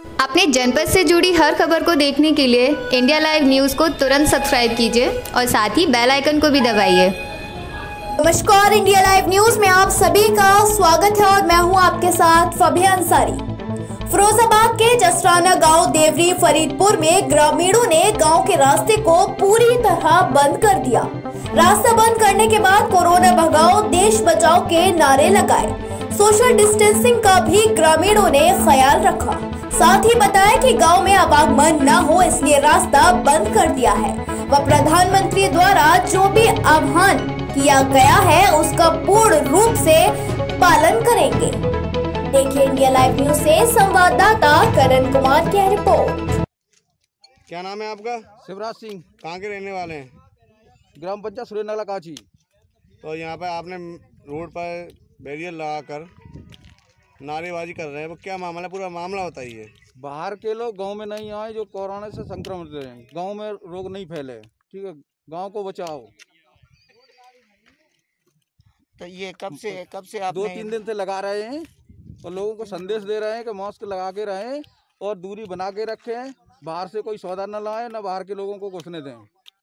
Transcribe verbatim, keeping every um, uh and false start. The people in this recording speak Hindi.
अपने जनपद से जुड़ी हर खबर को देखने के लिए इंडिया लाइव न्यूज़ को तुरंत सब्सक्राइब कीजिए और साथ ही बेल आइकन को भी दबाइए। नमस्कार, इंडिया लाइव न्यूज़ में आप सभी का स्वागत है और मैं हूं आपके साथ फबिया अंसारी। फिरोजाबाद के जसराना गांव देवरी फरीदपुर में ग्रामीणों ने गांव के रास्ते को पूरी तरह बंद कर दिया। रास्ता बंद करने के बाद कोरोना भगाओ देश बचाओ के नारे लगाए। सोशल डिस्टेंसिंग का भी ग्रामीणों ने ख्याल रखा। साथ ही बताया कि गांव में आवागमन न हो इसलिए रास्ता बंद कर दिया है व प्रधानमंत्री द्वारा जो भी आह्वान किया गया है उसका पूर्ण रूप से पालन करेंगे। देखिए इंडिया लाइव न्यूज से संवाददाता करण कुमार की रिपोर्ट। क्या नाम है आपका? शिवराज सिंह। कहाँ के रहने वाले हैं? ग्राम पंचायत सूर्यनगला काची। तो यहाँ पर आपने रोड पर बैरियर लगाकर नारेबाजी कर रहे हैं, वो क्या मामला, पूरा मामला बताइए। बाहर के लोग गांव में नहीं आए जो कोरोना से संक्रमित रहे, गांव में रोग नहीं फैले। ठीक है, गांव को बचाओ। तो ये कब से कब से आप दो तीन दिन से लगा रहे हैं और लोगों को संदेश दे रहे हैं कि मास्क लगा के रहें और दूरी बना के रखें, बाहर से कोई सौदा न लाएं, न बाहर के लोगों को घुसने दें।